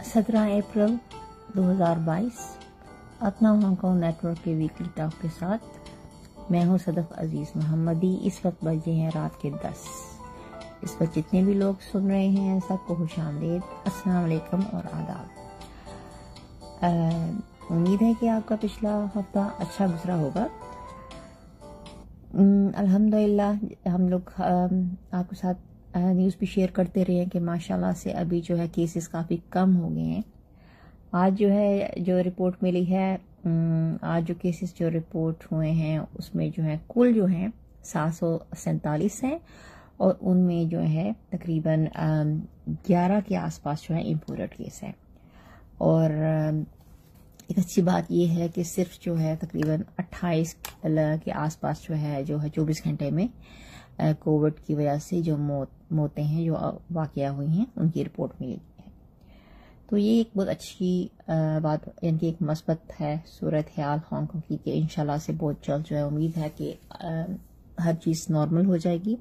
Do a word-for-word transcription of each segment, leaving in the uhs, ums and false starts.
सत्रह अप्रैल दो हज़ार बाईस अपना हांगकांग नेटवर्क के वीकली टॉक के साथ मैं हूं सदफ अजीज मोहम्मदी। इस वक्त बजे हैं रात के दस। इस वक्त जितने भी लोग सुन रहे हैं सबको खुशामदीद, अस्सलाम वालेकुम और आदाब। उम्मीद है कि आपका पिछला हफ्ता अच्छा गुजरा होगा। अल्हम्दुलिल्लाह हम लोग आपके साथ न्यूज़ भी शेयर करते रहे हैं कि माशाल्लाह से अभी जो है केसेस काफ़ी कम हो गए हैं। आज जो है जो रिपोर्ट मिली है, आज जो केसेस जो रिपोर्ट हुए हैं उसमें जो है कुल जो है सात सौ सैंतालीस हैं और उनमें जो है तकरीबन ग्यारह के आसपास जो है इम्पोर्टेड केस है। और एक अच्छी बात यह है कि सिर्फ जो है तकरीबन अट्ठाईस के आसपास जो है जो है चौबीस घंटे में कोविड की वजह से जो मौत मौतें हैं जो वाक़या हुई हैं उनकी रिपोर्ट मिली है। तो ये एक बहुत अच्छी बात यानी कि एक मस्बत है सूरत हाल हांगकांग की कि इंशाल्लाह से बहुत जल्द जो है उम्मीद है कि हर चीज़ नॉर्मल हो जाएगी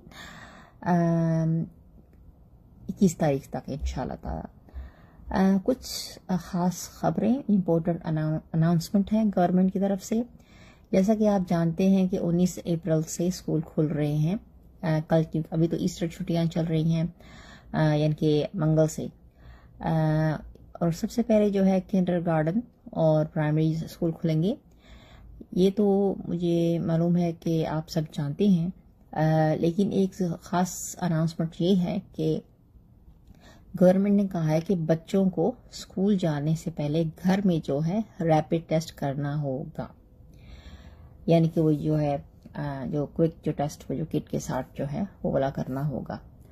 इक्कीस तारीख तक इंशाल्लाह ताला। कुछ ख़ास खबरें इम्पोर्टेंट अनाउंसमेंट है गवर्नमेंट की तरफ से। जैसा कि आप जानते हैं कि उन्नीस अप्रैल से स्कूल खुल रहे हैं। आ, कल की अभी तो ईस्टर छुट्टियां चल रही हैं यानी कि मंगल से। आ, और सबसे पहले जो है किंडरगार्टन और प्राइमरी स्कूल खुलेंगे। ये तो मुझे मालूम है कि आप सब जानते हैं, आ, लेकिन एक ख़ास अनाउंसमेंट ये है कि गवर्नमेंट ने कहा है कि बच्चों को स्कूल जाने से पहले घर में जो है रैपिड टेस्ट करना होगा। यानी कि वो जो है जो क्विक जो टेस्ट जो किट के साथ जो है वो वाला करना होगा।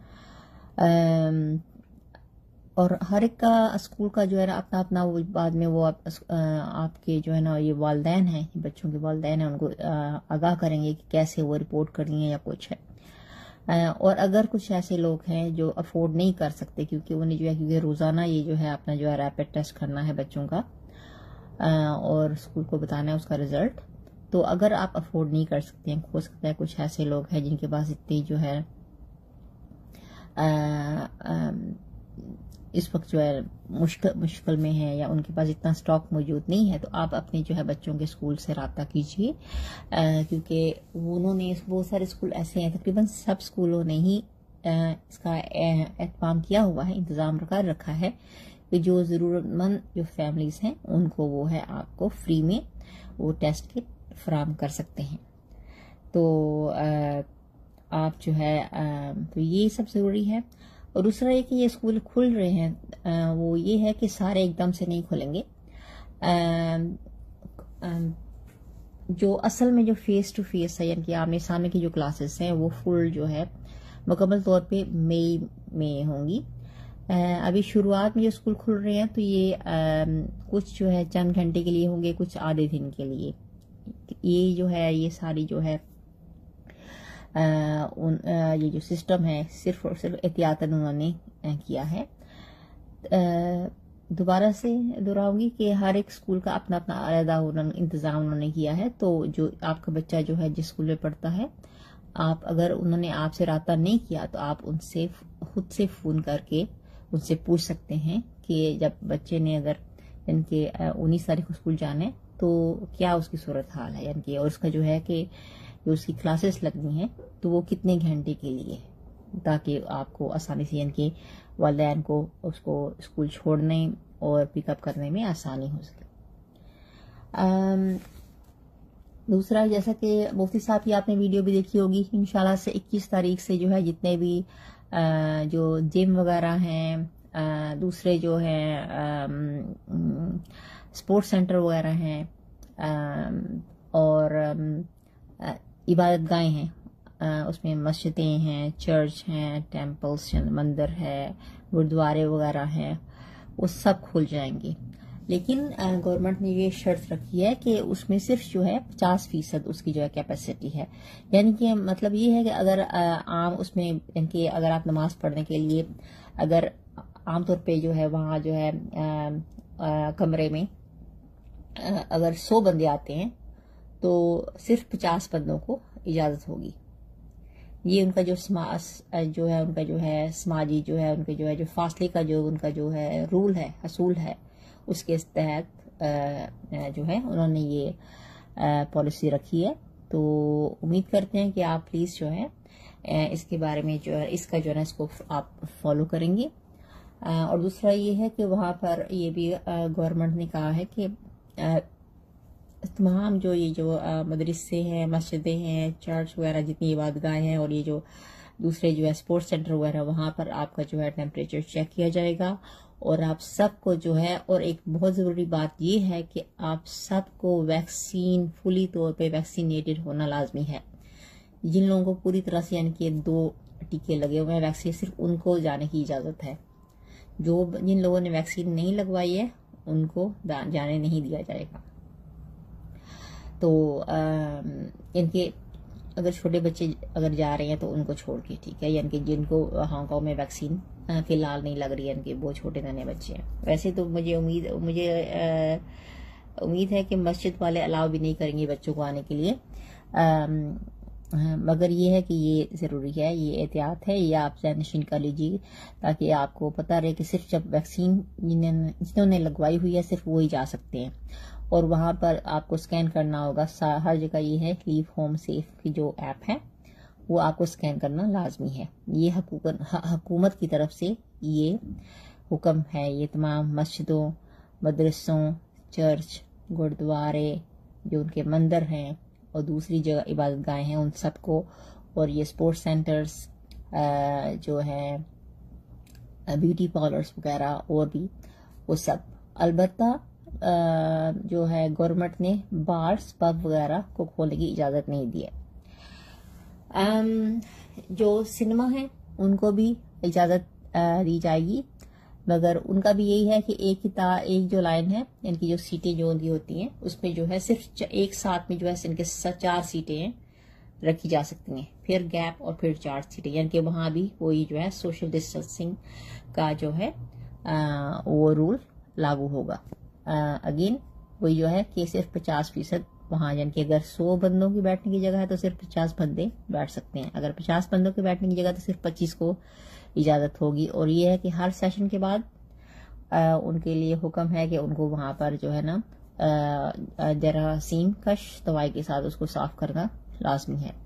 और हर एक का स्कूल का जो है ना अपना अपना वो बाद में वो आप, आपके जो है ना ये वालिदैन हैं, बच्चों के वालिदैन हैं, उनको आगाह करेंगे कि कैसे वो रिपोर्ट करनी है या कुछ है। और अगर कुछ ऐसे लोग हैं जो अफोर्ड नहीं कर सकते क्योंकि उन्हें जो है क्योंकि रोज़ाना ये जो है अपना जो है रैपिड टेस्ट करना है बच्चों का और स्कूल को बताना है उसका रिजल्ट, तो अगर आप अफोर्ड नहीं कर सकते हैं, हो सकता है कुछ ऐसे लोग हैं जिनके पास इतनी जो है आ, आ, इस वक्त जो है मुश्किल मुश्किल में है या उनके पास इतना स्टॉक मौजूद नहीं है, तो आप अपने जो है बच्चों के स्कूल से रब्ता कीजिए क्योंकि उन्होंने बहुत सारे स्कूल ऐसे हैं, तकरीबन सब स्कूलों ने ही आ, इसका एहतमाम किया हुआ है, इंतज़ाम कर रखा है कि जो ज़रूरतमंद जो फैमिलीज़ हैं उनको वो है आपको फ्री में वो टेस्ट किट फराहम कर सकते हैं। तो आ, आप जो है आ, तो ये सब ज़रूरी है। और दूसरा ये कि ये स्कूल खुल रहे हैं आ, वो ये है कि सारे एकदम से नहीं खुलेंगे। आ, आ, जो असल में जो फेस टू फेस है यानी कि आमने सामने की जो क्लासेस हैं वो फुल जो है मुकम्मल तौर पे मई में होंगी। अभी शुरुआत में जो स्कूल खुल रहे हैं तो ये आ, कुछ जो है चंद घंटे के लिए होंगे, कुछ आधे दिन के लिए। ये जो है ये सारी जो है आ, उन आ, ये जो सिस्टम है सिर्फ और सिर्फ एहतियातन उन्होंने किया है। दोबारा से दोहराऊंगी कि हर एक स्कूल का अपना अपना अलग उन्होंने इंतज़ाम उन्होंने किया है। तो जो आपका बच्चा जो है जिस स्कूल में पढ़ता है, आप अगर उन्होंने आपसे रब्ता नहीं किया तो आप उनसे खुद से फ़ोन करके उनसे पूछ सकते हैं कि जब बच्चे ने अगर इनके उन्नीस तारीख को स्कूल जाना है तो क्या उसकी सूरत हाल है, यानी कि और उसका जो है कि जो उसकी क्लासेस लगनी हैं तो वो कितने घंटे के लिए, ताकि आपको आसानी से यानी कि वालिदैन को उसको स्कूल छोड़ने और पिकअप करने में आसानी हो सके। दूसरा, जैसा कि मुफ्ती साहब की आपने वीडियो भी देखी होगी, इंशाल्लाह से इक्कीस तारीख से जो है जितने भी आ, जो जिम वगैरह हैं, आ, दूसरे जो हैं स्पोर्ट्स सेंटर वगैरह हैं और इबादत गाहें हैं, उसमें मस्जिदें हैं, चर्च हैं, टेम्पल्स मंदिर है, गुरुद्वारे वगैरह हैं, वो सब खुल जाएंगे। लेकिन गवर्नमेंट ने ये शर्त रखी है कि उसमें सिर्फ जो है पचास फीसद उसकी जो है कैपेसिटी है। यानी कि मतलब ये है कि अगर आम उसमें यानी कि अगर आप नमाज पढ़ने के लिए अगर आमतौर पे जो है वहाँ जो है आ, आ, कमरे में आ, अगर सौ बंदे आते हैं तो सिर्फ पचास बंदों को इजाज़त होगी। یہ ان کا جو جو ہے ان کا جو ہے سماجی جو ہے ان کے جو ہے جو فاصلے کا جو ان کا جو ہے رول ہے اصول ہے اس کے تحت جو ہے انہوں نے یہ پالیسی رکھی ہے. تو امید کرتے ہیں کہ آپ پلیز جو ہے اس کے بارے میں جو ہے اس کا جو ہے اس کو آپ فالو کریں گے. اور دوسرا یہ ہے کہ وہاں پر یہ بھی گورنمنٹ نے کہا ہے کہ تمام جو یہ جو مدرسے ہیں مسجدیں ہیں چرچ وغیرہ جتنی عبادت گاہیں ہیں اور یہ جو دوسرے جو ہے اسپورٹس سینٹر وغیرہ وہاں پر آپ کا جو ہے ٹیمپریچر چیک کیا جائے گا. اور آپ سب کو جو ہے اور ایک بہت ضروری بات یہ ہے کہ آپ سب کو ویکسین فلی طور پہ ویکسینیٹڈ ہونا لازمی ہے. جن لوگوں کو پوری طرح سے یعنی کہ دو ٹیکے لگے ہوئے ہیں ویکسین صرف ان کو جانے کی اجازت ہے. جو جن لوگوں نے ویکسین نہیں لگوائی ہے ان کو جانے نہیں دیا جائے گا. تو ان کے اگر چھوٹے بچے اگر جا رہے ہیں تو ان کو چھوڑ کے ٹھیک ہے یعنی کہ جن کو ہانگ کانگ میں ویکسین فی الحال نہیں لگ رہی ہے ان کے وہ چھوٹے ننے بچے ہیں. ویسے تو مجھے امید مجھے امید ہے کہ مسجد والے الاؤ بھی نہیں کریں گے بچوں کو آنے کے لیے, مگر یہ ہے کہ یہ ضروری ہے, یہ احتیاط ہے, یہ آپ ذہن نشین کر لیجیے تاکہ آپ کو پتہ رہے کہ صرف جب ویکسین جنہوں نے لگوائی ہوئی ہے صرف وہی جا سکتے ہیں. اور وہاں پر آپ کو سکین کرنا ہوگا ہر جگہ. یہ ہے لیو ہوم سیف کی جو ایپ ہے وہ آپ کو سکین کرنا لازمی ہے. یہ حکومت کی طرف سے یہ حکم ہے. یہ تمام مسجدوں مدرسوں چرچ گردوارے جو ان کے مندر ہیں اور دوسری جگہ عبادت گاہیں ہیں ان سب کو, اور یہ اسپورٹس سینٹرز جو ہیں بیوٹی پارلرز وغیرہ اور بھی وہ سب. البتہ جو ہے گورنمنٹ نے بارز پب وغیرہ کو کھولنے کی اجازت نہیں دی ہے. جو سنیما ہیں ان کو بھی اجازت دی جائے گی, مگر ان کا بھی یہی ہے کہ ایک ہی ایک جو لائن ہے ان کی جو سیٹیں جو ان کی ہوتی ہیں اس میں جو ہے صرف ایک ساتھ میں جو ہے ان کے چار سیٹیں ہیں رکھی جا سکتی ہیں, پھر گیپ اور پھر چار سیٹیں, یعنی کہ وہاں بھی وہی جو ہے سوشل ڈسٹینسنگ کا جو ہے وہ رول لاگو ہوگا. اگین وہی جو ہے کہ صرف پچاس فیصد وہاں, یعنی کہ اگر سو بندوں کی بیٹھنے کی جگہ ہے تو صرف پچاس بندے بیٹھ سکتے ہیں, اگر پچاس بندوں کی بیٹھنے کی جگہ تو صرف پچیس کو اجازت ہوگی. اور یہ ہے کہ ہر سیشن کے بعد ان کے لیے حکم ہے کہ ان کو وہاں پر جو ہے نا جراثیم کش دوائی کے ساتھ اس کو صاف کرنا لازمی ہے.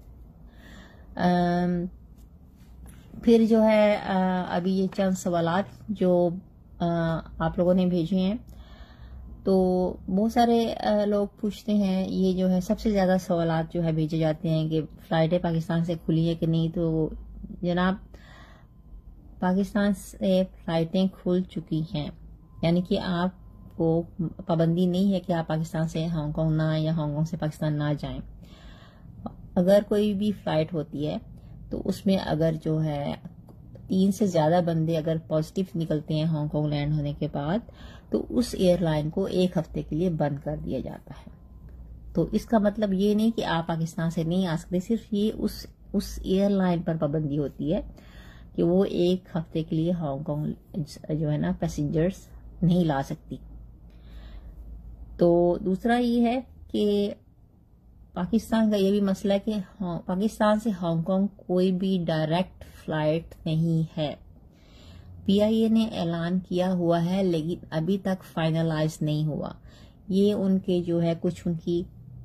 پھر جو ہے ابھی یہ چند سوالات جو آپ لوگوں نے بھیجے ہیں, تو بہت سارے لوگ پوچھتے ہیں, یہ جو ہے سب سے زیادہ سوالات جو ہے بھیجے جاتے ہیں کہ فلائٹیں پاکستان سے کھلی ہے کہ نہیں. تو جناب پاکستان سے فلائٹیں کھل چکی ہیں, یعنی کہ آپ کو پابندی نہیں ہے کہ آپ پاکستان سے ہانگ کانگ نہ آئیں یا ہانگ کانگ سے پاکستان نہ جائیں. اگر کوئی بھی فلائٹ ہوتی ہے تو اس میں اگر جو ہے تین سے زیادہ بندے اگر پازیٹیو نکلتے ہیں ہانگ کانگ لینڈ ہونے کے بعد تو اس ایئر لائن کو ایک ہفتے کے لیے بند کر دیا جاتا ہے. تو اس کا مطلب یہ نہیں کہ آپ پاکستان سے نہیں آ سکتے, صرف یہ اس اس ایئر لائن پر پابندی ہوتی ہے کہ وہ ایک ہفتے کے لیے ہانگ کانگ جو ہے نا پیسنجرز نہیں لا سکتی. تو دوسرا یہ ہے کہ پاکستان کا یہ بھی مسئلہ ہے کہ پاکستان سے ہانگ کانگ کوئی بھی ڈائریکٹ فلائٹ نہیں ہے. پی آئی اے نے اعلان کیا ہوا ہے لیکن ابھی تک فائنلائز نہیں ہوا. یہ ان کے جو ہے کچھ ان کی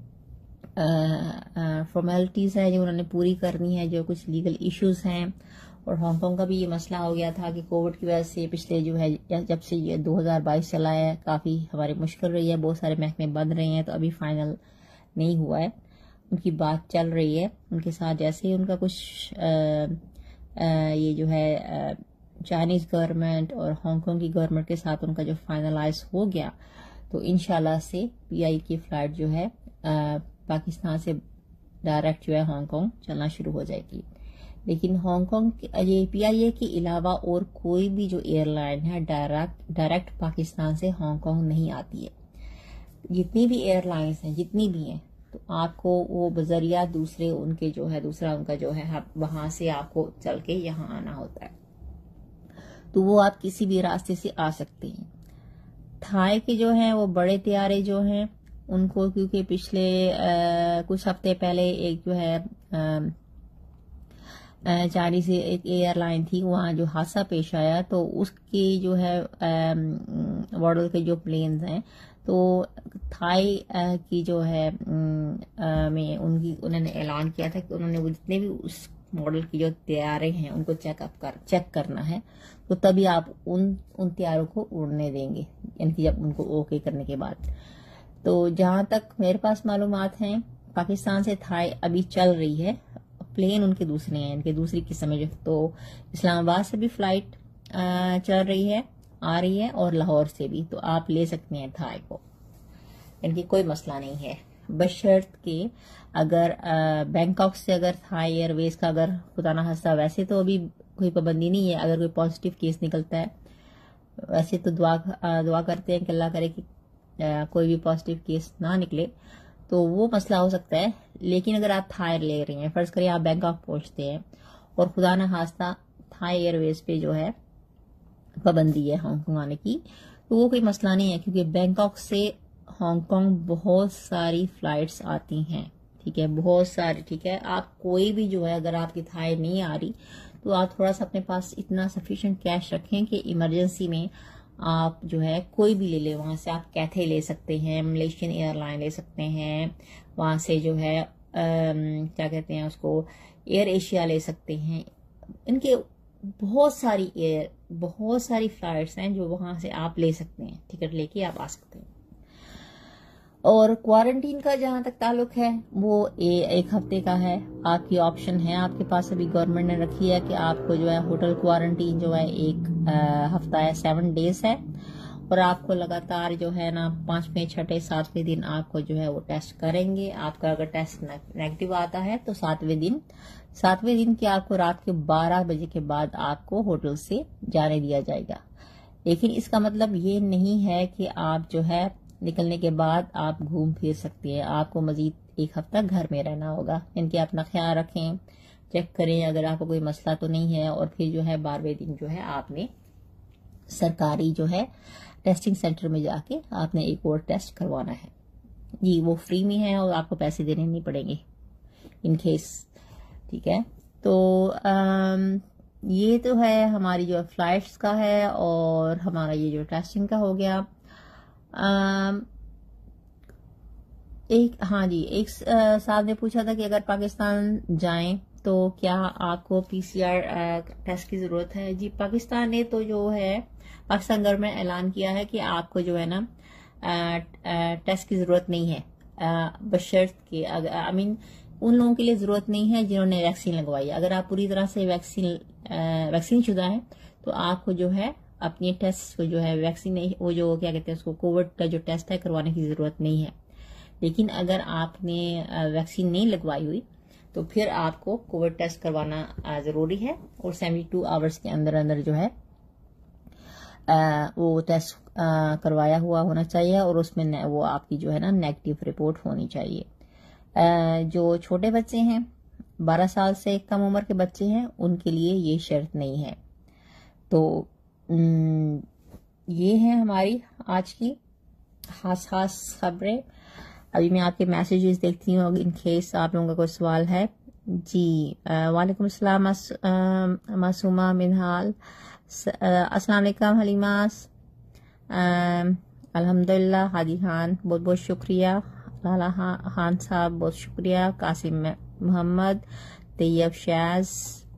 فارمیلٹیز ہے جو انہوں نے پوری کرنی ہے, جو کچھ لیگل ایشوز ہیں. اور ہانگ کانگ کا بھی یہ مسئلہ ہو گیا تھا کہ کووڈ کی وجہ سے پچھلے جو ہے جب سے یہ دو ہزار بائیس چلا ہے کافی ہماری مشکل رہی ہے, بہت سارے محکمے بند رہے ہیں, تو ابھی فائنل نہیں ہوا ہے. ان کی بات چل رہی ہے ان کے ساتھ, جیسے ہی ان کا کچھ آ, آ, یہ جو ہے چائنیز گورنمنٹ اور ہانگ کانگ کی گورنمنٹ کے ساتھ ان کا جو فائنلائز ہو گیا تو انشاءاللہ سے پی آئی کی فلائٹ جو ہے آ, پاکستان سے ڈائریکٹ جو ہے ہانگ کانگ چلنا شروع ہو جائے گی. لیکن ہانگ کانگ یہ پی آئی اے کے علاوہ اور کوئی بھی جو ایئر لائن ہے ڈائریکٹ ڈائریکٹ پاکستان سے ہانگ کانگ نہیں آتی ہے. جتنی بھی ایئر لائنز ہیں جتنی بھی ہیں تو آپ کو وہ بذریعہ دوسرے ان کے جو ہے دوسرا ان کا جو ہے وہاں سے آپ کو چل کے یہاں آنا ہوتا ہے. تو وہ آپ کسی بھی راستے سے آ سکتے ہیں. تھائی کے جو ہیں وہ بڑے طیارے جو ہیں ان کو کیونکہ پچھلے کچھ ہفتے پہلے ایک جو ہے چائنیز ایک ایئر لائن تھی، وہاں جو حادثہ پیش آیا تو اس کی جو ہے وارڈل کے جو پلینز ہیں تو تھائی کی جو ہے میں ان کی انہوں نے اعلان کیا تھا کہ انہوں نے وہ جتنے بھی اس ماڈل کی جو طیارے ہیں ان کو چیک اپ کر چیک کرنا ہے، تو تبھی آپ ان ان طیاروں کو اڑنے دیں گے، یعنی کہ جب ان کو اوکے کرنے کے بعد۔ تو جہاں تک میرے پاس معلومات ہیں پاکستان سے تھائی ابھی چل رہی ہے، پلین ان کے دوسرے ہیں، ان کے دوسری قسم ہے، جو تو اسلام آباد سے بھی فلائٹ چل رہی ہے آ رہی ہے اور لاہور سے بھی، تو آپ لے سکتے ہیں تھائی کو، ان کی کوئی مسئلہ نہیں ہے، بشرط کہ اگر بینکاک سے اگر تھائی ایئر ویز کا اگر خدا نہ خواستہ، ویسے تو ابھی کوئی پابندی نہیں ہے، اگر کوئی پازیٹیو کیس نکلتا ہے ویسے تو دعا دعا کرتے ہیں کہ اللہ کرے کہ کوئی بھی پازیٹیو کیس نہ نکلے، تو وہ مسئلہ ہو سکتا ہے۔ لیکن اگر آپ تھائی لے رہے ہیں، فرض کریں آپ بینکاک پہنچتے ہیں اور خدا نہ خواستہ تھائی ایئر ویز پہ جو ہے پابندی ہے ہانگ کانگ آنے کی، تو وہ کوئی مسئلہ نہیں ہے، کیونکہ بینکاک سے ہانگ کانگ بہت ساری فلائٹس آتی ہیں، ٹھیک ہے، بہت ساری، ٹھیک ہے۔ آپ کوئی بھی جو ہے اگر آپ کی تھائی نہیں آ رہی تو آپ تھوڑا سا اپنے پاس اتنا سفیشینٹ کیش رکھیں کہ ایمرجنسی میں آپ جو ہے کوئی بھی لے لیں، وہاں سے آپ کیتھے لے سکتے ہیں، ملیشین ایئر لائن لے سکتے ہیں، وہاں سے جو ہے کیا کہتے ہیں اس کو ایئر ایشیا لے سکتے ہیں، ان کے بہت ساری ایئر بہت ساری فلائٹس ہیں جو وہاں سے آپ لے سکتے ہیں، ٹکٹ لے کے آپ آ سکتے ہیں۔ اور کوارنٹین کا جہاں تک تعلق ہے وہ ایک ہفتے کا ہے، آپ کی آپشن ہے آپ کے پاس، ابھی گورنمنٹ نے رکھی ہے کہ آپ کو جو ہے ہوٹل کوارنٹین جو ہے ایک ہفتہ ہے، سیون ڈیز ہے، اور آپ کو لگاتار جو ہے نا پانچویں چھٹے ساتویں دن آپ کو جو ہے وہ ٹیسٹ کریں گے۔ آپ کا اگر ٹیسٹ نیگیٹو آتا ہے تو ساتویں دن ساتویں دن کے آپ کو رات کے بارہ بجے کے بعد آپ کو ہوٹل سے جانے دیا جائے گا۔ لیکن اس کا مطلب یہ نہیں ہے کہ آپ جو ہے نکلنے کے بعد آپ گھوم پھر سکتے ہیں، آپ کو مزید ایک ہفتہ گھر میں رہنا ہوگا، ان کے اپنا خیال رکھیں، چیک کریں اگر آپ کو کوئی مسئلہ تو نہیں ہے، اور پھر جو ہے بارہویں دن جو ہے آپ نے سرکاری جو ہے ٹیسٹنگ سینٹر میں جا کے آپ نے ایک اور ٹیسٹ کروانا ہے، جی وہ فری میں ہے اور آپ کو پیسے دینے نہیں پڑیں گے ان کیس، ٹھیک ہے۔ تو یہ تو ہے ہماری جو فلائٹس کا ہے اور ہمارا یہ جو ٹیسٹنگ کا ہو گیا۔ ایک ہاں جی ایک صاحب نے پوچھا تھا کہ اگر پاکستان جائیں تو کیا آپ کو پی سی آر ٹیسٹ کی ضرورت ہے؟ جی پاکستان نے تو جو ہے پاکستان گورنمنٹ نے اعلان کیا ہے کہ آپ کو جو ہے نا ٹیسٹ کی ضرورت نہیں ہے، بشرط کہ آئی مین ان لوگوں کے لیے ضرورت نہیں ہے جنہوں نے ویکسین لگوائی ہے۔ اگر آپ پوری طرح سے ویکسین ویکسین شدہ ہیں تو آپ کو جو ہے اپنے ٹیسٹ کو جو ہے ویکسین وہ جو کیا کہتے ہیں اس کو کووڈ کا جو ٹیسٹ ہے کروانے کی ضرورت نہیں ہے۔ لیکن اگر آپ نے ویکسین نہیں لگوائی ہوئی تو پھر آپ کو کووڈ ٹیسٹ کروانا ضروری ہے، اور سیونٹی ٹو آورس کے اندر اندر جو ہے وہ ٹیسٹ کروایا ہوا ہونا چاہیے، اور اس میں وہ آپ کی جو ہے نا نیگیٹو رپورٹ ہونی چاہیے۔ جو چھوٹے بچے ہیں، بارہ سال سے کم عمر کے بچے ہیں، ان کے لیے یہ شرط نہیں ہے۔ تو یہ ہے ہماری آج کی خاص خاص خبریں۔ ابھی میں آپ کے میسیجز دیکھتی ہوں ان کیس آپ لوگوں کا کوئی سوال ہے۔ جی وعلیکم السلام معصومہ منہال، السلام علیکم حلیماس، الحمدللہ ہادی خان بہت بہت شکریہ، لالا خان صاحب بہت شکریہ، قاسم محمد، طیب شاز،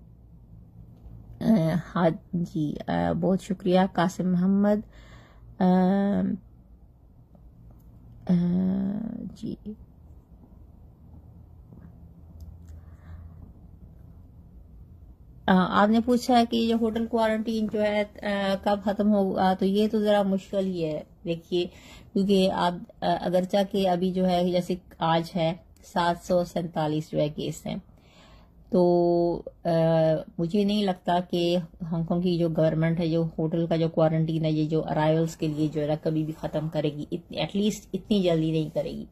جی بہت شکریہ قاسم محمد، جی آپ نے پوچھا ہے کہ یہ ہوٹل کوارنٹین جو ہے کب ختم ہوگا، تو یہ تو ذرا مشکل ہی ہے، دیکھیے کیونکہ آپ اگرچہ کہ ابھی جو ہے جیسے آج ہے سات سو سینتالیس جو ہے کیس ہیں، تو مجھے نہیں لگتا کہ ہانگ کانگ کی جو گورنمنٹ ہے جو ہوٹل کا جو کوارنٹین ہے یہ جو ارائیولز کے لیے جو ہے کبھی بھی ختم کرے گی، ایٹ لیسٹ اتنی جلدی نہیں کرے گی۔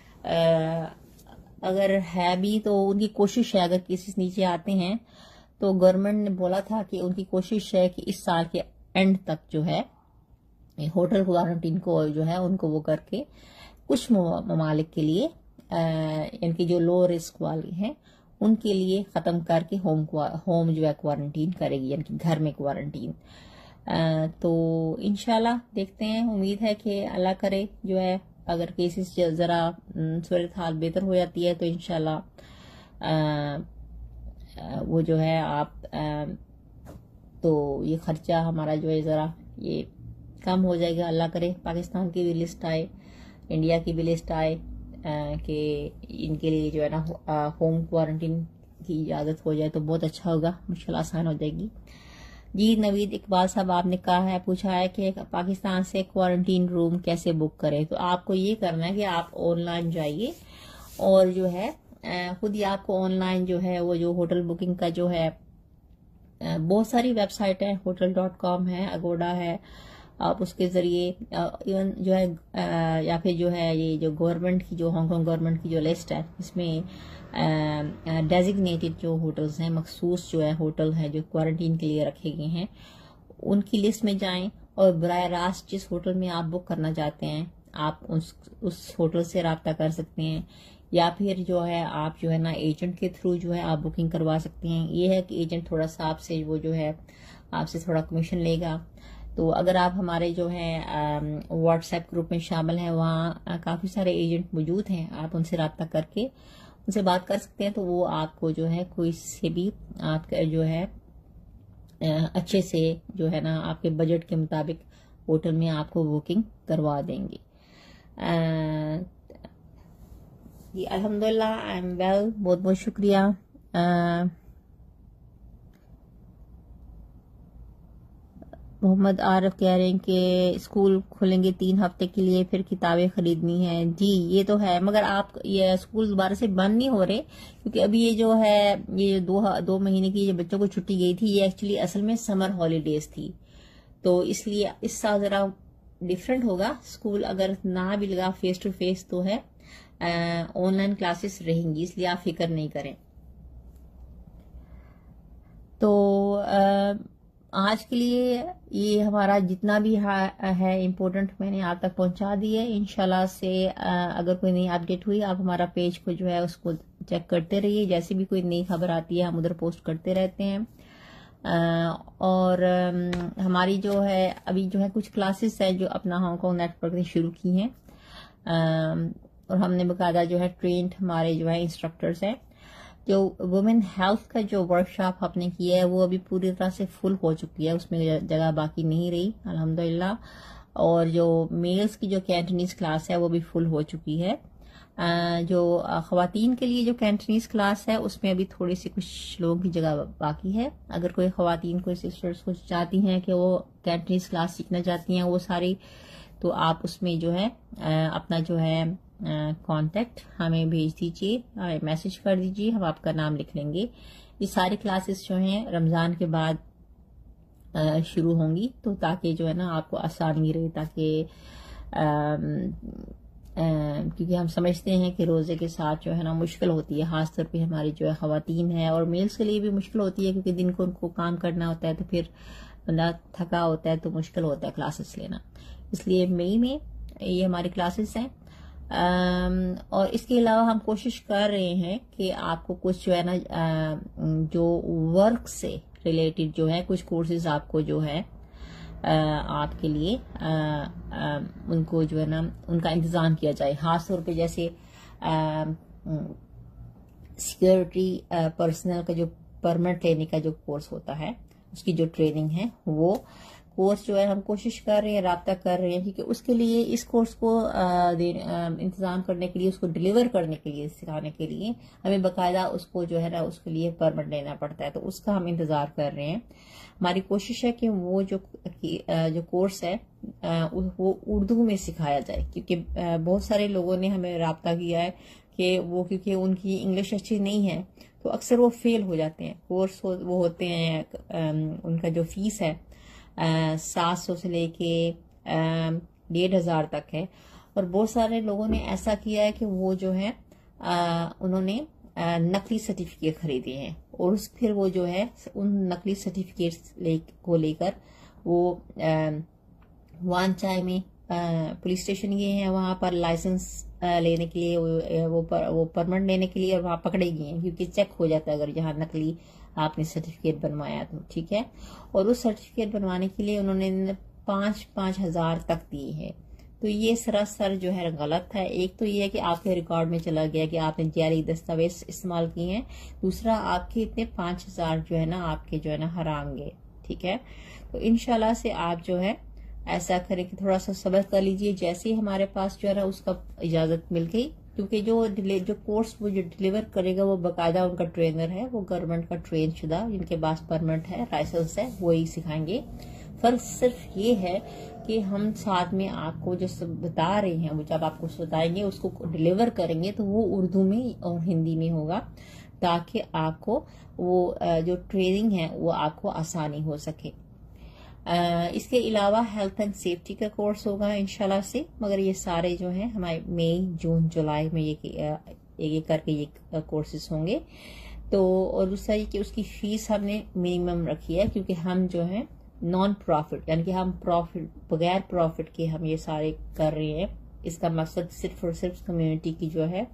اگر ہے بھی تو ان کی کوشش ہے، اگر کیسز نیچے آتے ہیں تو گورنمنٹ نے بولا تھا کہ ان کی کوشش ہے کہ اس سال کے اینڈ تک جو ہے ہوٹل کوارنٹین کو جو ہے ان کو وہ کر کے، کچھ ممالک کے لیے ان کی جو لو رسک والی ہیں ان کے لیے ختم کر کے ہوم ہوم جو ہے کوارنٹین کرے گی، یعنی کہ گھر میں کوارنٹین. تو انشاءاللہ دیکھتے ہیں، امید ہے کہ اللہ کرے جو ہے اگر کیسز ذرا صورتحال بہتر ہو جاتی ہے تو انشاءاللہ وہ جو ہے آپ تو یہ خرچہ ہمارا جو ہے ذرا یہ کم ہو جائے گا. اللہ کرے پاکستان کی بھی لسٹ آئے، انڈیا کی بھی لسٹ آئے کہ ان کے لیے جو ہے نا ہوم کوارنٹین کی اجازت ہو جائے تو بہت اچھا ہوگا، مشکل آسان ہو جائے گی. جی نوید اقبال صاحب آپ نے کہا ہے، پوچھا ہے کہ پاکستان سے کوارنٹین روم کیسے بک کریں. تو آپ کو یہ کرنا ہے کہ آپ آن لائن جائیے اور جو ہے خود ہی آپ کو آن لائن جو ہے وہ جو ہوٹل بکنگ کا جو ہے بہت ساری ویب سائٹ ہے، ہوٹل ڈاٹ کام ہے، اگوڈا ہے، آپ اس کے ذریعے ایون جو ہے یا پھر جو ہے یہ جو گورنمنٹ کی جو ہانگ کانگ گورنمنٹ کی جو لسٹ ہے اس میں ڈیزگنیٹڈ جو ہوٹلز ہیں، مخصوص جو ہے ہوٹل ہیں جو کوارنٹین کے لیے رکھے گئے ہیں، ان کی لسٹ میں جائیں اور براہ راست جس ہوٹل میں آپ بک کرنا چاہتے ہیں آپ اس اس ہوٹل سے رابطہ کر سکتے ہیں، یا پھر جو ہے آپ جو ہے نا ایجنٹ کے تھرو جو ہے آپ بکنگ کروا سکتے ہیں. یہ ہے کہ ایجنٹ تھوڑا سا آپ سے وہ جو ہے آپ سے تھوڑا کمیشن لے گا. تو اگر آپ ہمارے جو ہے واٹس ایپ گروپ میں شامل ہیں، وہاں کافی سارے ایجنٹ موجود ہیں، آپ ان سے رابطہ کر کے ان سے بات کر سکتے ہیں. تو وہ آپ کو جو ہے کوئی سے بھی آپ کا جو ہے اچھے سے جو ہے نا آپ کے بجٹ کے مطابق ہوٹل میں آپ کو بکنگ کروا دیں گے. جی الحمدللہ آئی ایم ویل، بہت بہت شکریہ. محمد عارف کہہ رہے ہیں کہ اسکول کھلیں گے تین ہفتے کے لیے، پھر کتابیں خریدنی ہیں. جی یہ تو ہے، مگر آپ یہ اسکول دوبارہ سے بند نہیں ہو رہے، کیونکہ ابھی یہ جو ہے یہ دو دو مہینے کی جو بچوں کو چھٹی گئی تھی، یہ ایکچولی اصل میں سمر ہالیڈیز تھی. تو اس لیے اس سال ذرا ڈفرینٹ ہوگا. اسکول اگر نہ بھی لگا فیس ٹو فیس تو ہے آن لائن کلاسز رہیں گی، اس لیے آپ فکر نہیں کریں. تو آج کے لیے یہ ہمارا جتنا بھی ہے امپورٹنٹ میں نے آپ تک پہنچا دی ہے. انشاءاللہ سے اگر کوئی نئی اپڈیٹ ہوئی آپ ہمارا پیج کو جو ہے اس کو چیک کرتے رہیے، جیسے بھی کوئی نئی خبر آتی ہے ہم ادھر پوسٹ کرتے رہتے ہیں. اور ہماری جو ہے ابھی جو ہے کچھ کلاسز ہیں جو اپنا ہانگ کانگ نیٹ ورک نے شروع کی ہیں، اور ہم نے باقاعدہ جو ہے ٹرینڈ ہمارے جو ہے انسٹرکٹرز ہیں. جو وومن ہیلتھ کا جو ورک شاپ آپ نے کیا ہے وہ ابھی پوری طرح سے فل ہو چکی ہے، اس میں جگہ باقی نہیں رہی الحمدللہ. اور جو میلز کی جو کینٹنیز کلاس ہے وہ بھی فل ہو چکی ہے. جو خواتین کے لیے جو کینٹنیز کلاس ہے اس میں ابھی تھوڑی سی کچھ لوگوں کی جگہ باقی ہے. اگر کوئی خواتین کوئی سسٹرز کچھ چاہتی ہیں کہ وہ کینٹنیز کلاس سیکھنا چاہتی ہیں وہ ساری، تو آپ اس میں جو ہے اپنا جو ہے کانٹیکٹ ہمیں بھیج دیجیے، میسج کر دیجیے، ہم آپ کا نام لکھ لیں گے. یہ ساری کلاسز جو ہیں رمضان کے بعد شروع ہوں گی، تو تاکہ جو ہے نا آپ کو آسانی رہے، تاکہ کیونکہ ہم سمجھتے ہیں کہ روزے کے ساتھ جو ہے نا مشکل ہوتی ہے، خاص طور پہ ہماری جو ہے خواتین ہیں اور میلز کے لیے بھی مشکل ہوتی ہے، کیونکہ دن کو ان کو کام کرنا ہوتا ہے تو پھر بندہ تھکا ہوتا ہے تو مشکل ہوتا ہے کلاسز لینا. اس لیے مئی میں یہ ہماری کلاسز ہیں. اور اس کے علاوہ ہم کوشش کر رہے ہیں کہ آپ کو کچھ جو ہے نا جو ورک سے ریلیٹڈ جو ہے کچھ کورسز آپ کو جو ہے آپ کے لیے ان کو جو ہے نا ان کا انتظام کیا جائے. خاص طور پہ جیسے سیکورٹی پرسنل کا جو پرمٹ لینے کا جو کورس ہوتا ہے اس کی جو ٹریننگ ہے وہ کورس جو ہے ہم کوشش کر رہے ہیں، رابطہ کر رہے ہیں، کیونکہ اس کے لیے اس کورس کو انتظام کرنے کے لیے، اس کو ڈلیور کرنے کے لیے، سکھانے کے لیے ہمیں باقاعدہ اس کو جو ہے نا اس کے لیے پرمٹ لینا پڑتا ہے. تو اس کا ہم انتظار کر رہے ہیں. ہماری کوشش ہے کہ وہ جو جو کورس ہے وہ اردو میں سکھایا جائے، کیونکہ بہت سارے لوگوں نے ہمیں رابطہ کیا ہے کہ وہ کیونکہ ان کی انگلش اچھی نہیں ہے تو اکثر وہ فیل ہو جاتے ہیں. کورس وہ ہوتے ہیں، ان کا جو فیس ہے سات سو سے لے کے ڈیڑھ ہزار تک ہے. اور بہت سارے لوگوں نے ایسا کیا ہے کہ وہ جو ہے انہوں نے نقلی سرٹیفکیٹ خریدے ہیں، اور اس پھر وہ جو ہے ان نقلی سرٹیفکیٹ کو لے کر وہ وان چائے میں پولیس اسٹیشن گئے ہیں، وہاں پر لائسنس لینے کے لیے وہ وہ پرمٹ لینے کے لیے وہاں پکڑے گی ہیں، کیونکہ چیک ہو جاتا ہے اگر جہاں نقلی آپ نے سرٹیفکیٹ بنوایا تو، ٹھیک ہے. اور اس سرٹیفکیٹ بنوانے کے لیے انہوں نے پانچ پانچ ہزار تک دی ہے. تو یہ سراسر جو ہے غلط ہے. ایک تو یہ ہے کہ آپ کے ریکارڈ میں چلا گیا کہ آپ نے جعلی دستاویز استعمال کیے ہیں، دوسرا آپ کے اتنے پانچ ہزار جو ہے نا آپ کے جو ہے نا حرام گئے، ٹھیک ہے. تو انشاءاللہ سے آپ جو ہے ایسا کریں کہ تھوڑا سا صبر کر لیجئے. جیسے ہی ہمارے پاس جو ہے نا اس کا اجازت مل گئی، کیونکہ جو جو کورس وہ جو ڈیلیور کرے گا وہ باقاعدہ ان کا ٹرینر ہے، وہ گورنمنٹ کا ٹرین شدہ جن کے پاس پرمٹ ہے، لائسنس ہے، وہی سکھائیں گے. فرق صرف یہ ہے کہ ہم ساتھ میں آپ کو جو بتا رہے ہیں وہ جب آپ کو بتائیں گے اس کو ڈیلیور کریں گے تو وہ اردو میں اور ہندی میں ہوگا، تاکہ آپ کو وہ جو ٹریننگ ہے وہ آپ کو آسانی ہو سکے. اس کے علاوہ ہیلتھ اینڈ سیفٹی کا کورس ہوگا انشاءاللہ سے، مگر یہ سارے جو ہیں ہمارے مئی جون جولائی میں یہ یہ کر کے یہ کورسز ہوں گے. تو اور دوسرا یہ کہ اس کی فیس ہم نے منیمم رکھی ہے، کیونکہ ہم جو ہیں نان پروفٹ یعنی کہ ہم پروفٹ بغیر پروفٹ کے ہم یہ سارے کر رہے ہیں. اس کا مقصد صرف اور صرف کمیونٹی کی جو ہے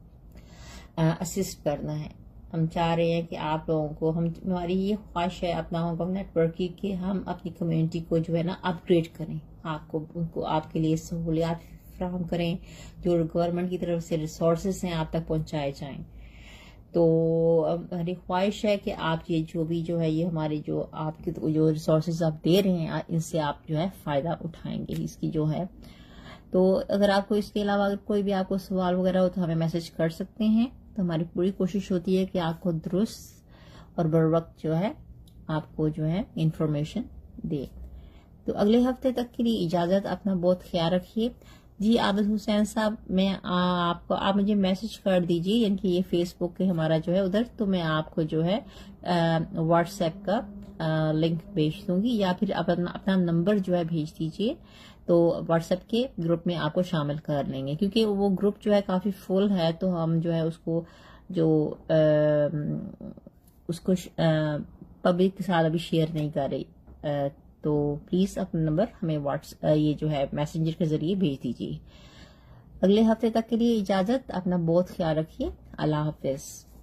اسسٹ کرنا ہے. ہم چاہ رہے ہیں کہ آپ لوگوں کو، ہم ہماری یہ خواہش ہے اپنا ہانگ کانگ نیٹ ورک کی کہ ہم اپنی کمیونٹی کو جو ہے نا اپ گریڈ کریں، آپ کو ان کو آپ کے لیے سہولیات فراہم کریں، جو گورنمنٹ کی طرف سے ریسورسز ہیں آپ تک پہنچائے جائیں. تو ہماری خواہش ہے کہ آپ یہ جو بھی جو ہے یہ ہمارے جو آپ کے جو ریسورسز آپ دے رہے ہیں ان سے آپ جو ہے فائدہ اٹھائیں گے اس کی جو ہے. تو اگر آپ کو اس کے علاوہ اگر کوئی بھی آپ کو سوال وغیرہ ہو تو ہمیں میسج کر سکتے ہیں. تو ہماری پوری کوشش ہوتی ہے کہ آپ کو درست اور بر وقت جو ہے آپ کو جو ہے انفارمیشن دے. تو اگلے ہفتے تک کے لیے اجازت، اپنا بہت خیال رکھیے. جی عابد حسین صاحب، میں آپ کو آپ مجھے میسج کر دیجیے، یعنی کہ یہ فیس بک کے ہمارا جو ہے ادھر، تو میں آپ کو جو ہے واٹس ایپ کا لنک بھیج دوں گی، یا پھر اپنا اپنا نمبر جو ہے بھیج دیجیے، تو واٹس ایپ کے گروپ میں آپ کو شامل کر لیں گے. کیونکہ وہ گروپ جو ہے کافی فل ہے، تو ہم جو ہے اس کو جو اس کو پبلک کے ساتھ ابھی شیئر نہیں کر رہی. تو پلیز اپنا نمبر ہمیں واٹس یہ جو ہے میسنجر کے ذریعے بھیج دیجیے. اگلے ہفتے تک کے لیے اجازت، اپنا بہت خیال رکھیے. اللہ حافظ.